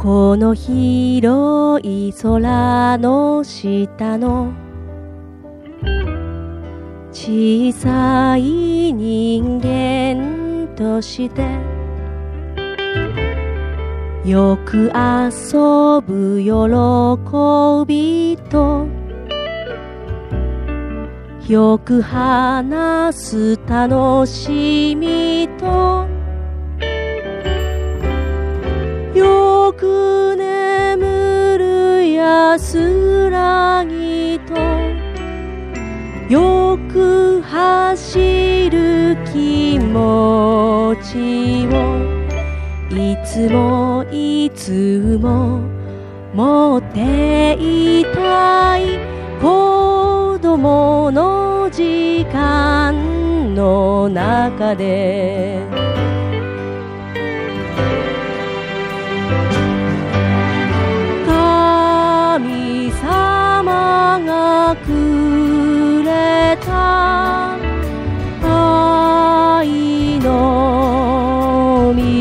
この広い空の下の小さい人間としてよく遊ぶ喜びとよく話す楽しみとよく眠る安らぎとよく走る気持ちをいつもいつも持っていたい子供の時間の中で神様がくれた愛の道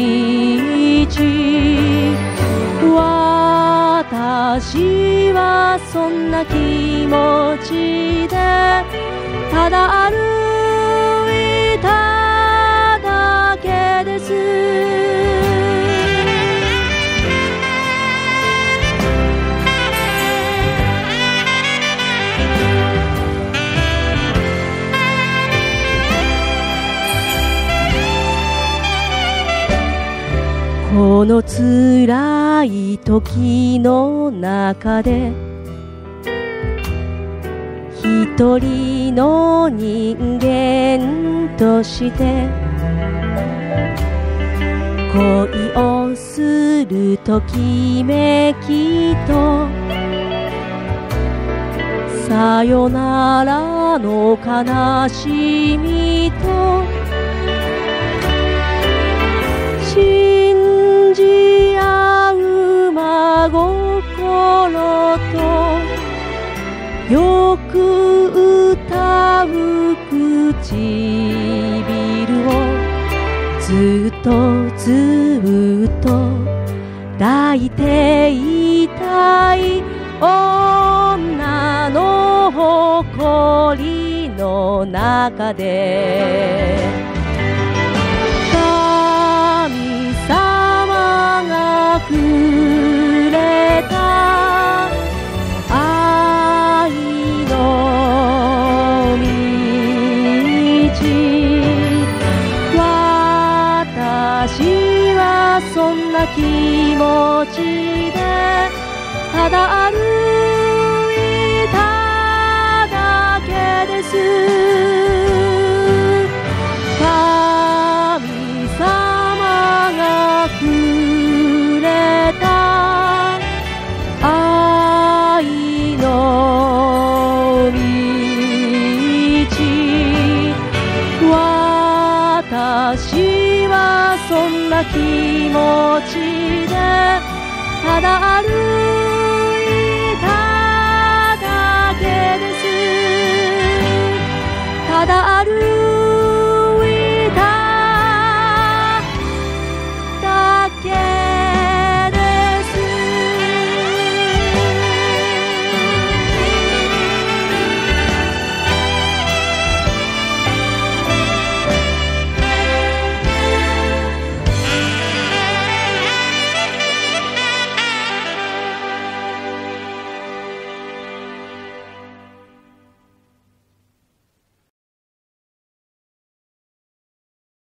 私はそんな気持ちでただ歩いただけです。この辛い時の中で一人の人間として恋をするときめきとさよならの悲しみと信じ合う真心とよく歌う唇をずっとずっと抱いていたい女の誇りの中で神様がくれた愛の道私はそんな気持ちでただ歩いただけです。神様がくれた愛の道私はそんな気持ちでただ歩いただけです。ただ歩